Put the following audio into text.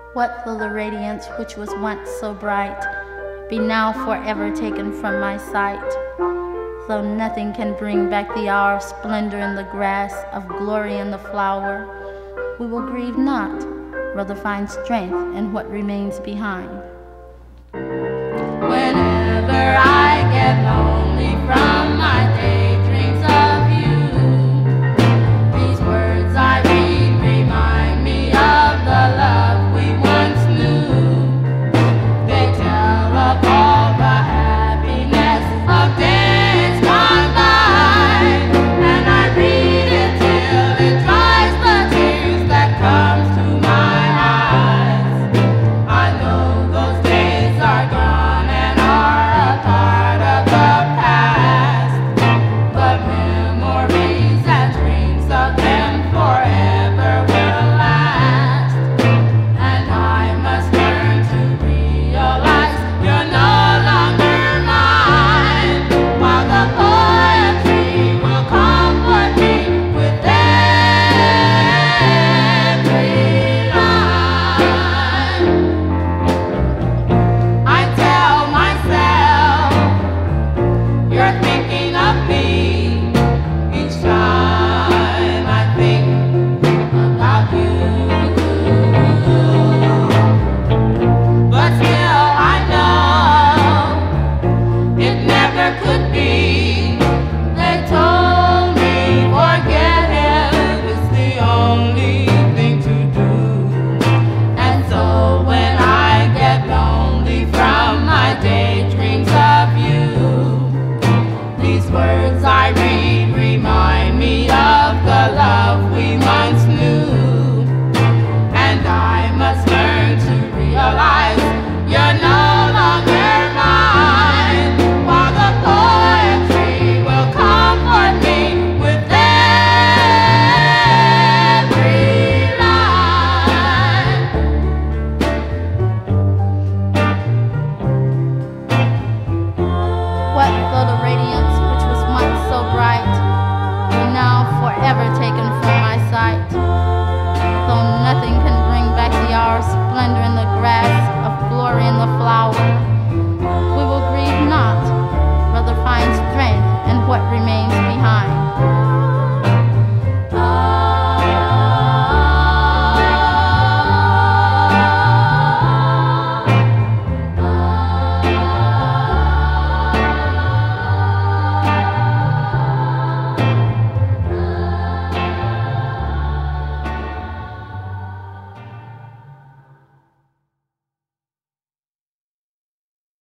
What though the radiance which was once so bright be now forever taken from my sight? Though nothing can bring back the hour of splendor in the grass, of glory in the flower, we will grieve not, rather find strength in what remains behind. Whenever I get low